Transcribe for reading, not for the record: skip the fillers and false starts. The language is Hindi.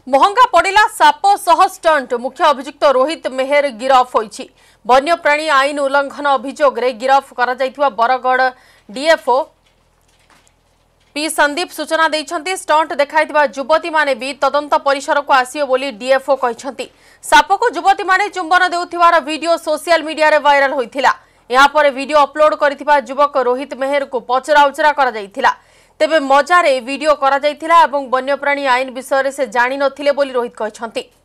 महंगा पड़ा साप सह स्टंट मुख्य अभियुक्त रोहित मेहर गिरफ होईछि। वन्यप्राणी आईन उल्लंघन अभियोग रे गिरफ करा जायथिबा बरगढ़ डीएफओ पी संदीप सूचना देइछन्ति। स्टंट देखाइथिबा युवती माने भी तदंत परिसर को आसियो बोली डीएफओ कहिछन्ति। साप को युवती माने चुंबन देउथिबार वीडियो सोशल मीडिया रे वायरल होइथिला। यहाँ पर वीडियो अपलोड करथिबा युवक रोहित मेहर को पचरा उचरा करा जायथिला। तेबे मजारे वीडियो करा जायथिला एवं वन्यप्राणी आईन विषय से जानि नथिले बोली रोहित कहिछन्ति।